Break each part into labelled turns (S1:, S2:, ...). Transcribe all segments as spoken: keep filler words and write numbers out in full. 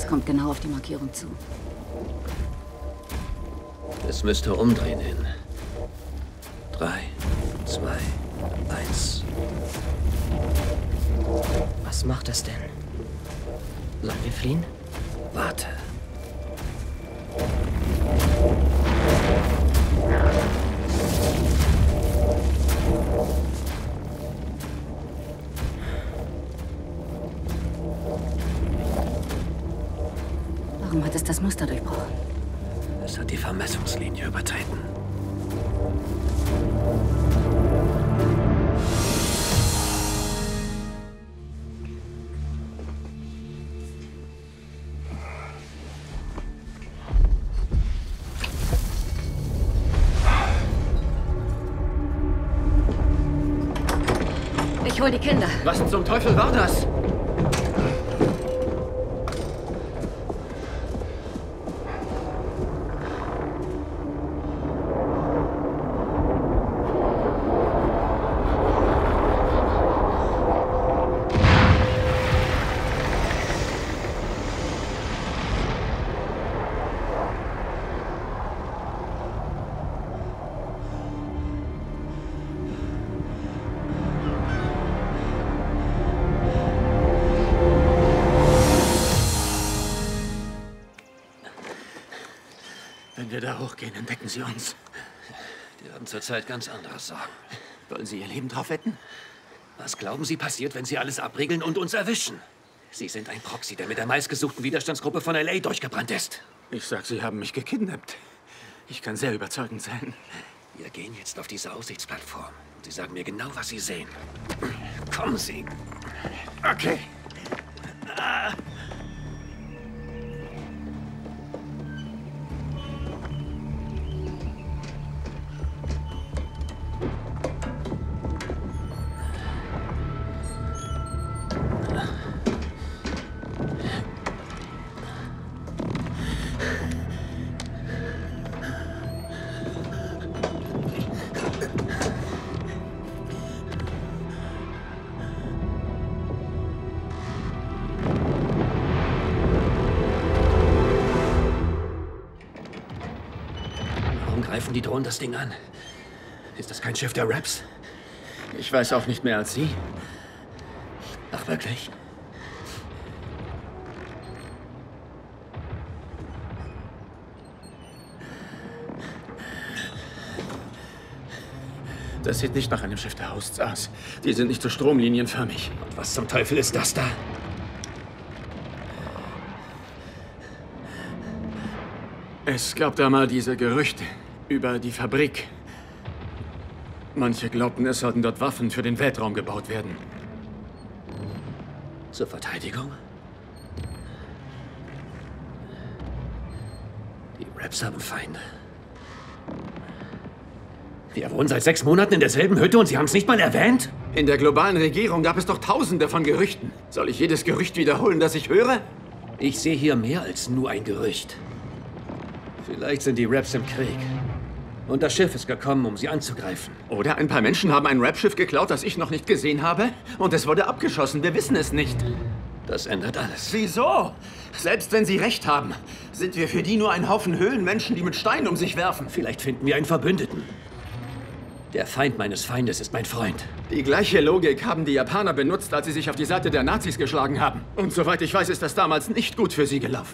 S1: kommt genau auf die Markierung zu.
S2: Es müsste umdrehen in drei, zwei, eins.
S3: Was macht es denn? Sollen wir fliehen?
S2: Warte.
S1: Warum hat es das Muster durchbrochen?
S2: Es hat die Vermessungslinie übertreten.
S1: Ich hol die Kinder.
S2: Was zum Teufel war das? Wenn wir da hochgehen, entdecken sie uns. Die haben zurzeit ganz andere Sorgen. Wollen Sie Ihr Leben drauf wetten? Was glauben Sie passiert, wenn Sie alles abriegeln und uns erwischen? Sie sind ein Proxy, der mit der meistgesuchten Widerstandsgruppe von L A durchgebrannt ist. Ich sag, Sie haben mich gekidnappt. Ich kann sehr überzeugend sein. Wir gehen jetzt auf diese Aussichtsplattform. Und Sie sagen mir genau, was Sie sehen. Kommen Sie. Okay. Ah. Greifen die Drohnen das Ding an? Ist das kein Schiff der Raps? Ich weiß auch nicht mehr als Sie. Ach, wirklich? Das sieht nicht nach einem Schiff der Hosts aus. Die sind nicht so stromlinienförmig. Und was zum Teufel ist das da? Es gab da mal diese Gerüchte über die Fabrik. Manche glaubten, es sollten dort Waffen für den Weltraum gebaut werden. Zur Verteidigung? Die Raps haben Feinde. Wir wohnen seit sechs Monaten in derselben Hütte und Sie haben es nicht mal erwähnt? In der globalen Regierung gab es doch Tausende von Gerüchten. Soll ich jedes Gerücht wiederholen, das ich höre? Ich sehe hier mehr als nur ein Gerücht. Vielleicht sind die Raps im Krieg. Und das Schiff ist gekommen, um sie anzugreifen. Oder ein paar Menschen haben ein Rap-Schiff geklaut, das ich noch nicht gesehen habe. Und es wurde abgeschossen. Wir wissen es nicht. Das ändert alles. Wieso? Selbst wenn Sie recht haben, sind wir für die nur ein Haufen Höhlenmenschen, die mit Steinen um sich werfen. Vielleicht finden wir einen Verbündeten. Der Feind meines Feindes ist mein Freund. Die gleiche Logik haben die Japaner benutzt, als sie sich auf die Seite der Nazis geschlagen haben. Und soweit ich weiß, ist das damals nicht gut für sie gelaufen.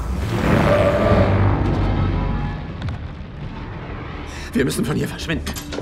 S2: Wir müssen von hier verschwinden.